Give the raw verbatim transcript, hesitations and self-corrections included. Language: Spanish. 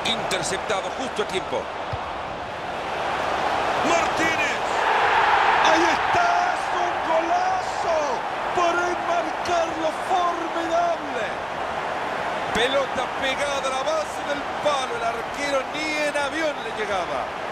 Interceptado justo a tiempo. Martínez. Ahí está, es un golazo. Por enmarcarlo formidable. Pelota pegada a la base del palo. El arquero ni en avión le llegaba.